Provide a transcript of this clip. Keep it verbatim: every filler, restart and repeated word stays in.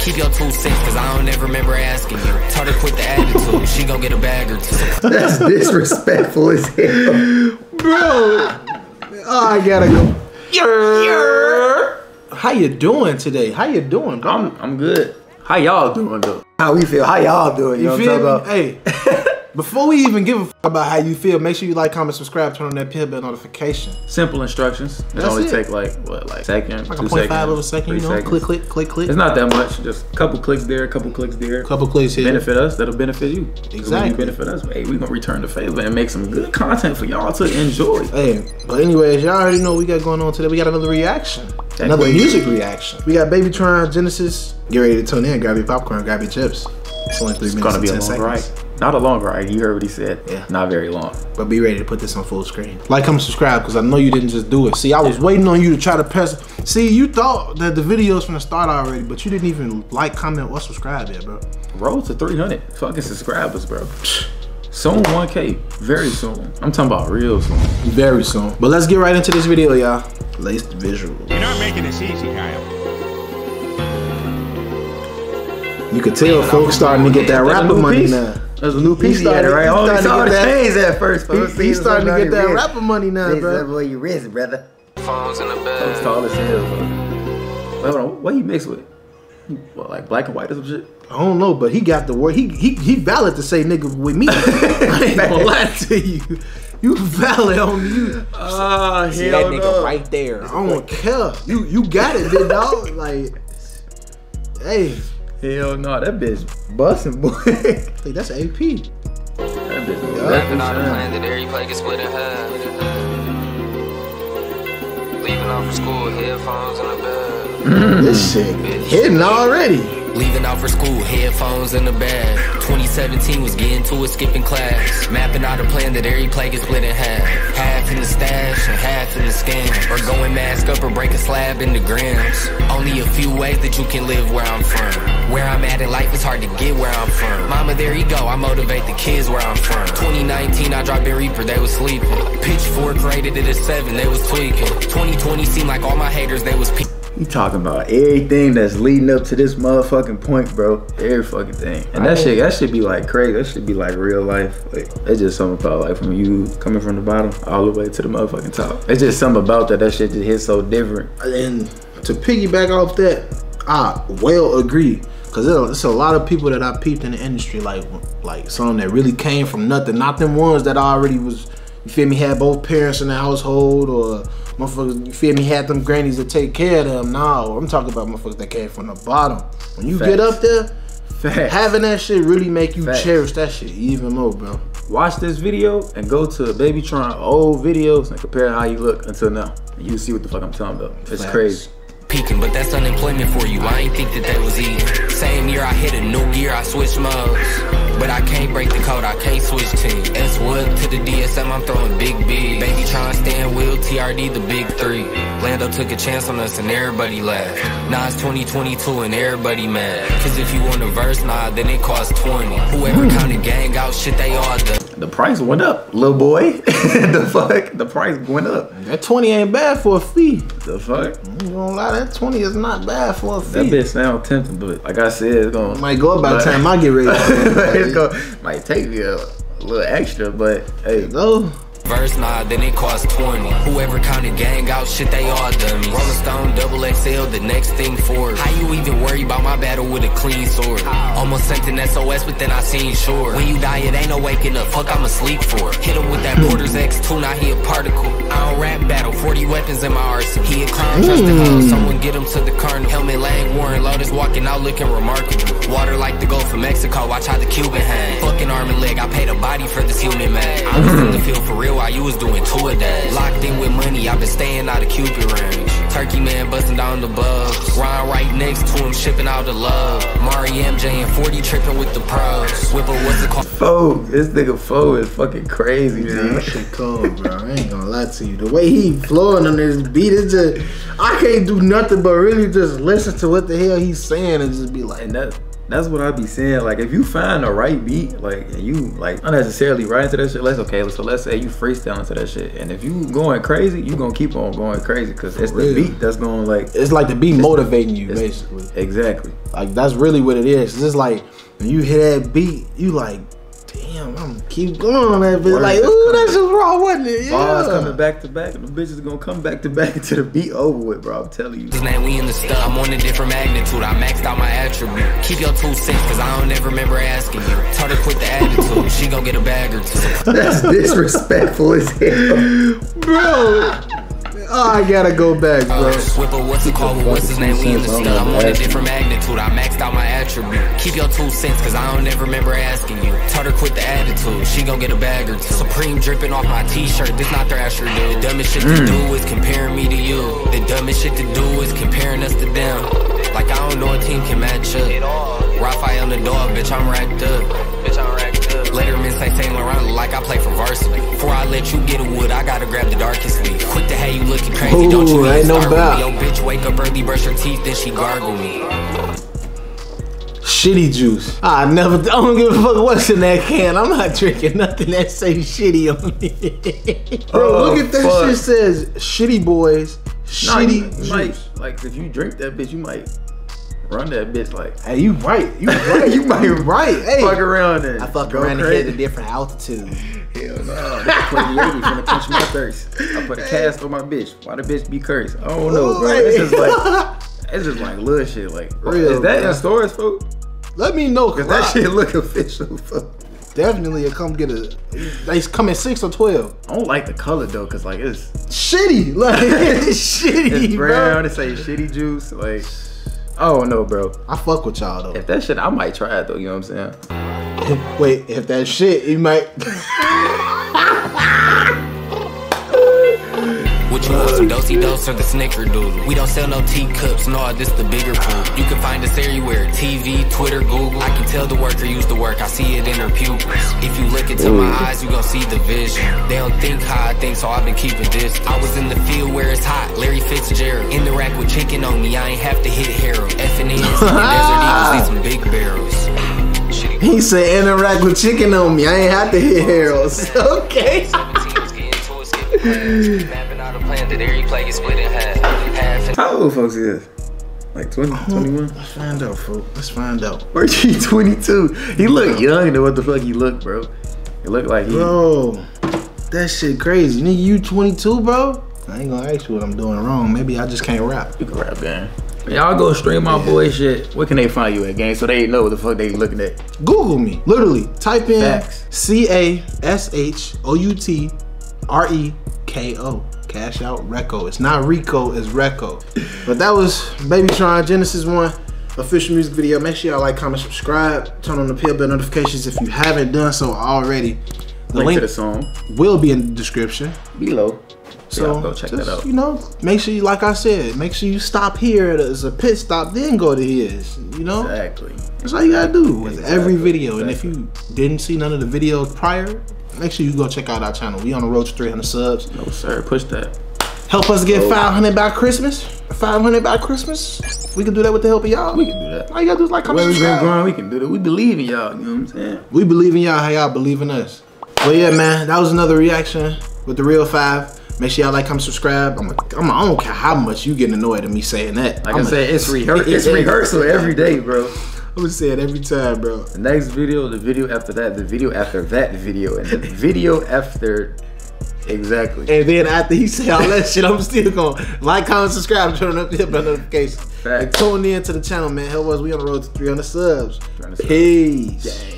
Keep your two cents, cause I don't ever remember asking you. Told her quit the attitude, she gon' get a bag or two. That's disrespectful as hell. Bro. Oh, I gotta go. Yeah. How you doing today? How you doing, bro? I'm, I'm good. How y'all doing, though? How we feel? How y'all doing? You, You know what I'm feel me? talking about? Hey. Before we even give a f about how you feel, make sure you like, comment, subscribe, turn on that bell bell notification. Simple instructions. It That's only it. take like, what, like second, Like two a point seconds, five of a second, you three know? seconds. Click, click, click, click. It's not that much. Just a couple clicks there, a couple clicks there. Couple clicks here. Benefit us, that'll benefit you. Exactly. When you benefit us, hey, we gonna return the favor and make some good content for y'all to enjoy. Hey, but anyways, y'all already know what we got going on today. We got another reaction. That's another great. music reaction. We got Babytron, Genesis. Get ready to tune in. Grab your popcorn, grab your chips. It's only three It's minutes gonna be a and ten long seconds. ride. Not a long ride. You heard what he said. Yeah. Not very long. But be ready to put this on full screen. Like, comment, subscribe, because I know you didn't just do it. See, I was waiting on you to try to press. See, you thought that the video was from the start already, but you didn't even like, comment, or subscribe yet, bro. Roll to three hundred fucking subscribers, bro. Soon one K. Very soon. I'm talking about real soon. Very soon. But let's get right into this video, y'all. Lace the visual. You're not making this easy, Kyle. You could tell folks starting to get that That's a rapper new money piece. now. There's a new piece He had it right. he's Oh, he starting to saw get the that- chains at first. He, folks. he's See, starting to somebody get that wrist. rapper money now, This bro. is where you wrist, brother. Phones in the Folks bed. tall as hell, bro. Wait, hold on. What you mix with? What, like black and white or some shit? I don't know, but he got the word. He he he valid to say nigga with me. I ain't gonna lie to you. You valid on you. Ah, See that nigga right there. I don't care. You you got it, big dog. Like, hey, Hell no, that bitch busting, boy. that hey, that's A P. bitch. Rapping out the plan that every play gets split in half. Leaving off for school, headphones in the bed. This shit hitting already. Leaving out for school, headphones in the bag. twenty seventeen was getting to it, skipping class. Mapping out a plan that every play gets split in half. Half in the stash and half in the scam. Or going mask up or break a slab into grams. Only a few ways that you can live where I'm from. Where I'm at in life, it's hard to get where I'm from. Mama, there you go, I motivate the kids where I'm from. twenty nineteen, I dropped in Reaper, they was sleeping. Pitchfork rated it a seven, they was tweaking. twenty twenty seemed like all my haters, they was peaking. You talking about everything that's leading up to this motherfucking point, bro. Every fucking thing. And that shit, that should be like crazy. That should be like real life. Like, it's just something about like from you coming from the bottom all the way to the motherfucking top. It's just something about that. That shit just hits so different. And to piggyback off that, I well agree. Cause there's a lot of people that I peeped in the industry, like like some that really came from nothing. Not them ones that already was, you feel me, had both parents in the household, or motherfuckers, you feel me, had them grannies that take care of them. No, I'm talking about motherfuckers that came from the bottom. When you Facts. get up there, Facts. having that shit really make you Facts. cherish that shit even more, bro. Watch this video and go to Babytron old videos and compare how you look until now. And you see what the fuck I'm talking about. It's Facts. crazy. Peaking, but that's unemployment for you. I ain't think that that was easy. Same year I hit a new gear, I switched modes. But I can't break the code, I can't switch team. S Wood to the D S M, I'm throwing big B. Babytron, Stan Will, T R D, the big three. Lando took a chance on us and everybody laughed. Now it's twenty twenty-two and everybody mad. Cause if you want a verse, nah, then it costs twenty. Whoever counted gang out, shit they all done. The price went up, little boy. The fuck? The price went up. That twenty ain't bad for a fee. The fuck? I ain't gonna lie, that twenty is not bad for a fee. That bitch sound tempting, but like I said, it's gonna Might go by the but- time I get ready. it's gonna might take me a, a little extra, but hey, Go. Verse, nah, then it costs twenty. Whoever counted gang out, shit they all dummies. Rolling Stone, double X L, the next thing forward. How you even worry about my battle with a clean sword? Almost sent an S O S, but then I seen sure. When you die, it ain't no waking up, fuck I'ma sleep for. Hit him with that Porter's X two, now he a particle. I don't rap battle, forty weapons in my arsenal. He a clown, trust the hell, someone get him to the carnival. Helmet Lang, Warren Lotus walking out looking remarkable. Water like the Gulf of Mexico, watch how the Cuban hang. Fucking arm and leg, I paid a body for this human man. I was in the field for real while you was doing two a day. Locked in with money, I've been staying out of Cupid range. Turkey man busting down the bugs. Ryan right next to him, shipping out the love. Mari M J and forty tripping with the pros. Whipper, what's it called? Foe, this nigga Foe is fucking crazy, Yeah, man. that shit cold, bro. I ain't gonna lie to you. The way he flowing on this beat, it's just, I can't do nothing but really just listen to what the hell he's saying and just be like, And that That's what I be saying. Like, if you find the right beat, like, and you like unnecessarily writing to that shit, let's okay. So let's say you freestyling to that shit, and if you going crazy, you gonna keep on going crazy because it's the beat that's going like. It's like the beat motivating you, basically. Exactly. Like that's really what it is. It's just like when you hear that beat, you like, damn, I'm gonna keep going on that bitch. Like, ooh, that's just raw, wasn't it? Yeah. Bars coming back to back, and the bitches gonna come back to back until the beat over with, bro. I'm telling you. His name, we in the stuff. I'm on a different magnitude. I maxed out my attribute. Keep your two cents, cause I don't ever remember asking you. Tell her quit the attitude. She gon' get a bag or two. That's disrespectful as hell. Bro. Oh, I gotta go back, bro. Uh, Whipper, what's it called? What's his name? We in the stuff. I'm on a different magnitude. I maxed out my attribute. Keep your two cents, cause I don't ever remember asking you. Tell her quit the attitude. She gon' get a bag or two. Supreme dripping off my t-shirt. This not Thrasher, dude. The dumbest shit to do is comparing me to you. The dumbest shit to do is comparing us to them. Like I don't know a team can match up. Raphael on the dog, bitch, I'm racked up. Bitch, I'm racked up. Letterman say Saint Laurent like I play for varsity. Before I let you get a wood, I gotta grab the darkest leaf. Quick to have you looking crazy, Ooh, don't you ain't no start with doubt. me. Yo, bitch, wake up early, brush her teeth, then she gargle me. Shitty juice. I never, I don't give a fuck what's in that can. I'm not drinking nothing that say shitty on me. Bro, Oh, look at that fuck. shit says shitty boys, Nah, shitty you juice. might, like, if you drink that bitch, you might run that bitch like. Hey, you right. You right. You might you right. Hey, fuck around and I fuck go around and crazy. hit a different altitude. Hell no. twenty-eight gonna quench my thirst. I put a cast on my bitch. Why the bitch be cursed? I don't know, bro. It's just like, it's just like little shit. Like, Real, is that bro. in stores, folks? Let me know, cause Cause that I- shit look official, fuck. definitely will come get a. They come in six or twelve. I don't like the color though, cause like it's Shitty, like it's shitty, it's brown. bro. It say shitty juice. Like, I don't know, bro. I fuck with y'all though. If that shit, I might try it though. You know what I'm saying? Wait, if that shit, you might. What you want, some dosey dose or the snickerdoodle? We don't sell no teacups, no, this the bigger pool. You can find us everywhere, T V, Twitter, Google. I can tell the worker use the work, I see it in her pupils. If you look into my eyes, you gon' see the vision. They don't think how I think, so I've been keeping distance. I was in the field where it's hot, Larry Fitzgerald. In the rack with chicken on me, I ain't have to hit Harold. F and N's, Desert Eagles need some big barrels. He said interact with chicken on me. I ain't have to hit Harold's. Okay. Mapping out a plan that every play is split in half. Half How old folks is? Like twenty, twenty-one? Let's find out, folks. Let's find out. Or he twenty-two? He look young than what the fuck he look, bro. He look like he. Bro, that shit crazy. Nigga, you twenty-two, bro? I ain't gonna ask you what I'm doing wrong. Maybe I just can't rap. You can rap, gang. Y'all go stream my boy shit. Where can they find you at, gang? So they know what the fuck they looking at. Google me. Literally, type in Facts. C A S H O U T R E K O. Cash Out Reco. It's not Rico, it's Reco. But that was Babytron Genesis one official music video. Make sure y'all like, comment, subscribe, turn on the bell bell notifications if you haven't done so already. The Link, link to the song will be in the description. below. So So go check just, that out. You know, make sure you, like I said, make sure you stop here as a pit stop, then go to his. You know, Exactly. that's all you gotta do with Exactly. every video. And if you didn't see none of the videos prior, make sure you go check out our channel. We on the road to three hundred subs. No sir, push that. Help us get Oh. five hundred by Christmas. five hundred by Christmas. We can do that with the help of y'all. We can do that. All you gotta do is like, comment, Where we been subscribe. growing, we can do that. We believe in y'all. You know what I'm saying? We believe in y'all. How y'all believe in us? Well, yeah, man, that was another reaction with the Real Five. Make sure y'all like, comment, subscribe. I'm, a, I'm a, I don't care how much you getting annoyed at me saying that. Like I'm I a- said, it's rehear- it's rehearsal every day, bro. I'm gonna say it every time, bro. The next video, the video after that, the video after that video, and the video after. Exactly. And then after he say all that shit, I'm still going like, comment, subscribe, turn on the bell notifications. Facts. And tune in to the channel, man. Help us. We on the road to three hundred subs. three hundred subs. Peace. Dang.